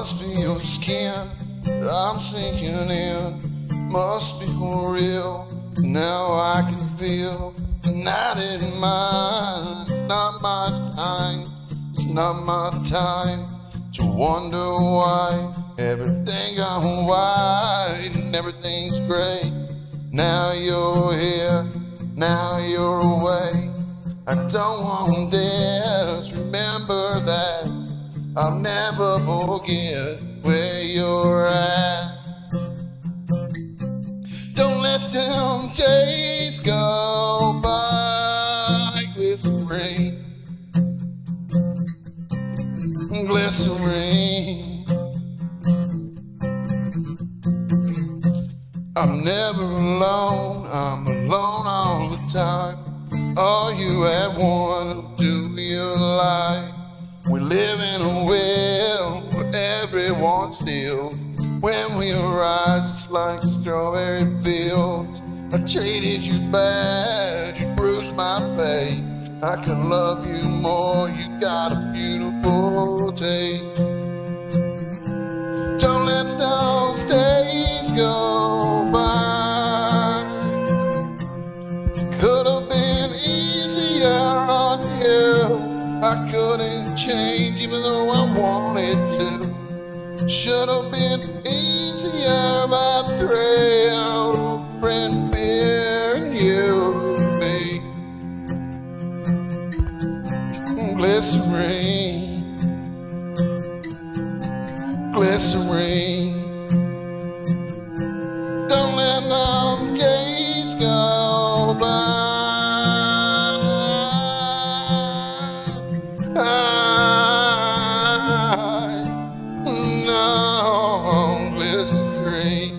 Must be your skin that I'm sinking in. Must be for real. Now I can feel the night in mine. It's not my time. It's not my time to wonder why everything gone white and everything's great. Now you're here, now you're away. I don't want this. Remember that I'll never forget where you're at. Don't let them days go by. Glycerine, glycerine. I'm never alone, I'm alone all the time. All you ever want to do your life. We live in a world where everyone steals. When we arise, it's like strawberry fields. I treated you bad, you bruised my face. I could love you more, you got a beautiful taste. Don't let those days go by. Could have been easier on you. I couldn't change even though I wanted to. Should have been easier, my trail, friend, beer, and you and me. Glycerine, glycerine. Don't let them days go by. No, glycerine.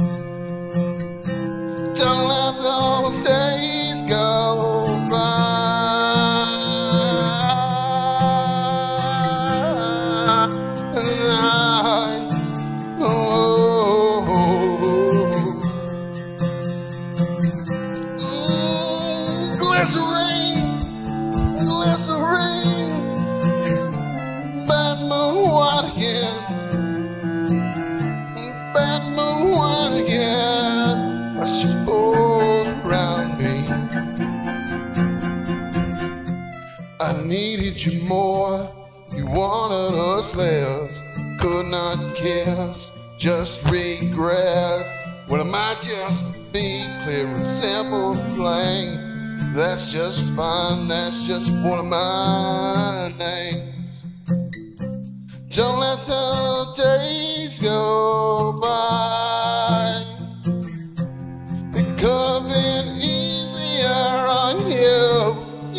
Don't let those days go by. Glycerine, glycerine. Bad moon white again. Bad moon white again. I should fall around me. I needed you more. You wanted us less. Could not kiss, just regret. Well, it might just be clear and simple, plain. That's just fine, that's just one of my names. Don't let the days go by. It could have been easier on you,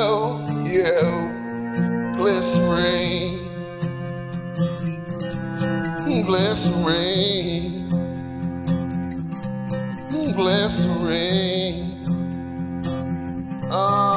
Glycerine, glycerine, glycerine.